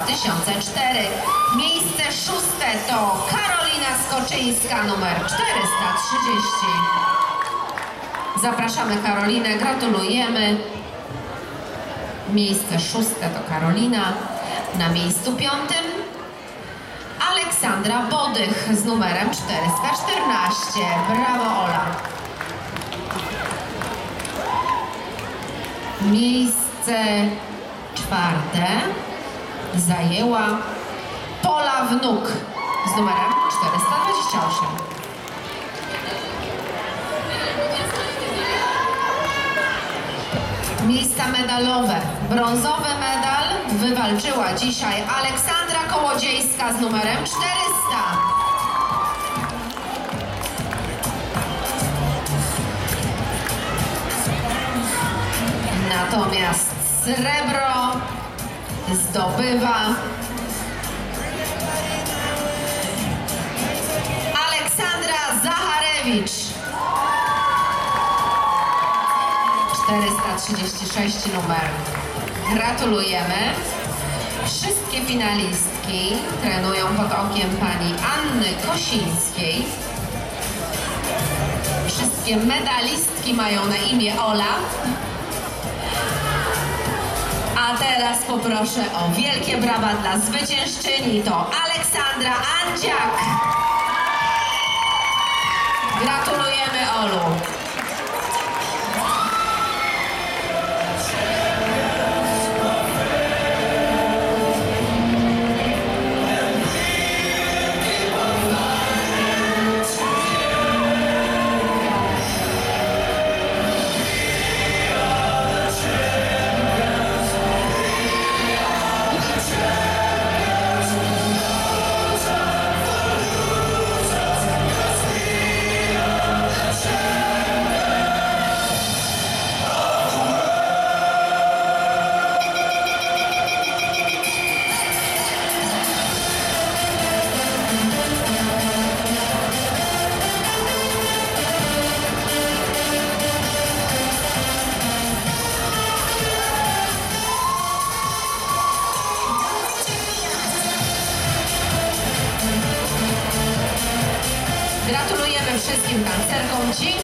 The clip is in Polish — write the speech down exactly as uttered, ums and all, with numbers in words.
tysiące cztery. Miejsce szóste to Karolina Skoczyńska, numer czterysta trzydzieści. Zapraszamy Karolinę, gratulujemy. Miejsce szóste to Karolina. Na miejscu piątym Aleksandra Bodych z numerem czterysta czternaście. Brawo, Ola. Miejsce czwarte zajęła Pola Wnuk z numerem czterysta dwadzieścia osiem. Miejsca medalowe. Brązowy medal wywalczyła dzisiaj Aleksandra Kołodziejska z numerem czterysta. Natomiast srebro zdobywa Aleksandra Zacharewicz. czterysta trzydzieści sześć numer. Gratulujemy. Wszystkie finalistki trenują pod okiem pani Anny Kosińskiej. Wszystkie medalistki mają na imię Ola. A teraz poproszę o wielkie brawa dla zwyciężczyni. To Aleksandra Andziak. Gratulujemy, Olu. Gratulujemy wszystkim tancerkom. Dzięki.